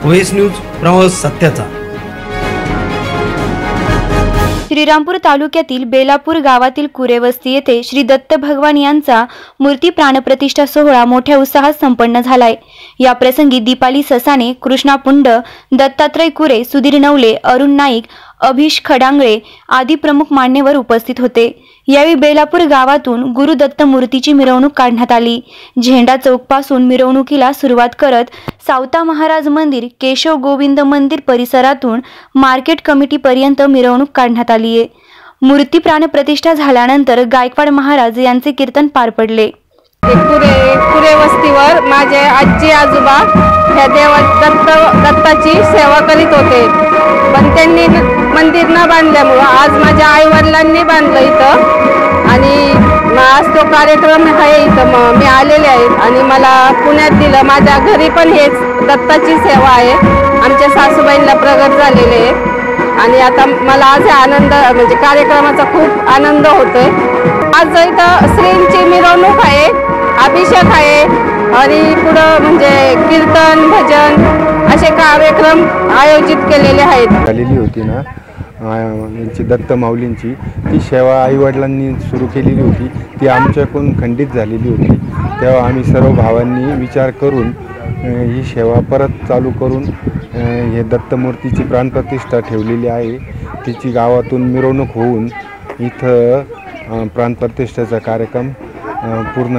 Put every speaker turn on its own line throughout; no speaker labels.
OS news प्रवास सत्याचा।
श्रीरामपूर तालुक्यातील बेलापूर गावातील कुरेवस्ती येथे श्री दत्त भगवान यांचा मूर्ती प्राणप्रतिष्ठा सोहळा मोठ्या उत्साहात संपन्न झालाय। या प्रसंगी दीपाली ससाने, कृष्णा पुंड, दत्तात्रय कुरे, सुधीर नवले, अरुण नाईक, अभिष खडांगळे आदी प्रमुख मान्यवर उपस्थित होते। यावेळी बेलापूर गावातून गुरु दत्त मूर्तीची मिरवणूक काढण्यात आली। झेंडा चौक पासून मिरवणुकीला सुरुवात करत सावता महाराज मंदिर, केशव गोविंद मंदिर परिसरातून मार्केट कमिटी पर्यंत मिरवणूक काढण्यात आली आहे। मूर्ती प्राणप्रतिष्ठा झाल्यानंतर गायकवाड महाराज यांचे कीर्तन पार पडले।
कुरे वस्तीवर माझे आजी आजोबा ह्या दत्ताची सेवा करीत होते, पण त्यांनी मंदिर न बांधल्यामुळे आज माझ्या आई वडिलांनी बांधलं इथं आणि आज तो कार्यक्रम आहे इथं मी आलेले आहे आणि मला पुण्यात दिलं। माझ्या घरी पण हेच दत्ताची सेवा आहे, आमच्या सासूबाईंना प्रगट झालेले आहे आणि आता मला आज आनंद म्हणजे कार्यक्रमाचा खूप आनंद होतोय। आज इथं श्रींची मिरवणूक आहे, अभिषेक आहे आणि पुढं म्हणजे कीर्तन भजन असे कार्यक्रम आयोजित केलेले आहेत।
झालेली होती ना यांची दत्त माऊलींची ती सेवा आईवडिलांनी सुरू केलेली होती, ती आमच्याकडून खंडित झालेली होती। तेव्हा आम्ही सर्व भावांनी विचार करून ही सेवा परत चालू करून हे दत्तमूर्तीची प्राणप्रतिष्ठा ठेवलेली आहे। तिची गावातून मिरवणूक होऊन इथं प्राणप्रतिष्ठेचा कार्यक्रम पूर्ण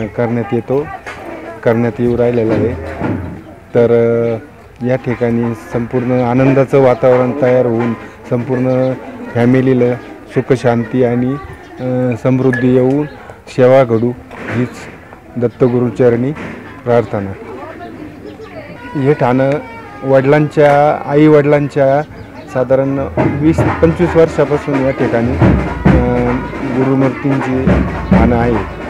करण्यात येऊ राहिलेला आहे। तर या ठिकाणी संपूर्ण आनंदाचं वातावरण तयार होऊन संपूर्ण फॅमिलीला सुख शांती आणि समृद्धी येऊन सेवा घडू हीच दत्तगुरुचरणी प्रार्थना। हे ठाणं आई वडिलांच्या साधारण 20-25 वर्षापासून या ठिकाणी गुरुमूर्तींची ठाणं आहे।